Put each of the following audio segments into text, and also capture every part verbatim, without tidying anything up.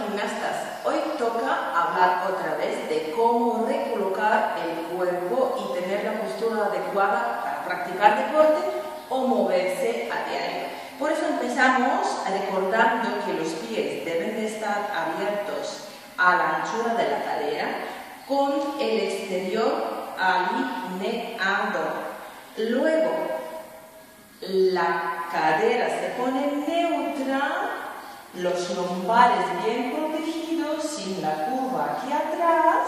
gimnastas, hoy toca hablar otra vez de cómo recolocar el cuerpo y tener la postura adecuada para practicar deporte o moverse a diario. Por eso empezamos recordando que los pies deben de estar abiertos a la anchura de la cadera, con el exterior alineado. Luego, la cadera se pone neutra, los lumbares bien protegidos, sin la curva aquí atrás,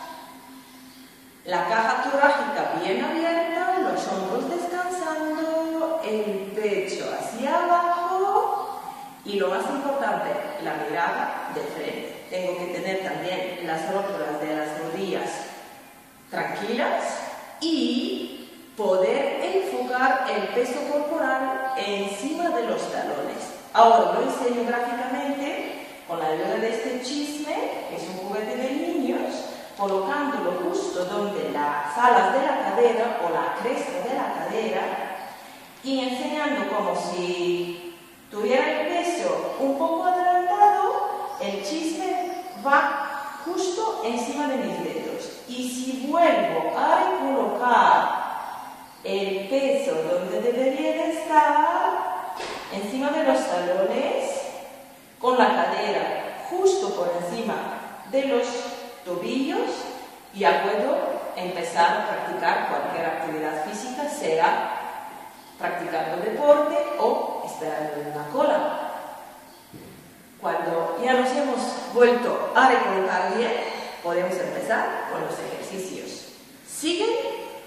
la caja torácica bien abierta, los hombros descansando, el pecho hacia abajo y lo más importante, la mirada de frente. Tengo que tener también las rótulas de las rodillas tranquilas y poder enfocar el peso corporal encima de los talones. Ahora lo enseño gráficamente con la ayuda de este chisme, que es un juguete de niños, colocándolo justo donde las alas de la cadera o la cresta de la cadera y enseñando como si tuviera el peso un poco adelantado, el chisme va justo encima de mis dedos. Y si vuelvo a colocar el peso donde debería de estar, encima de los talones, con la cadera justo por encima de los tobillos, ya puedo empezar a practicar cualquier actividad física, sea practicando deporte o esperando en una cola. Cuando ya nos hemos vuelto a recolocar bien, podemos empezar con los ejercicios. Siguen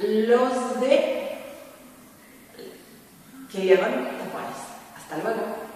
los de que llevan tapones. Hasta luego.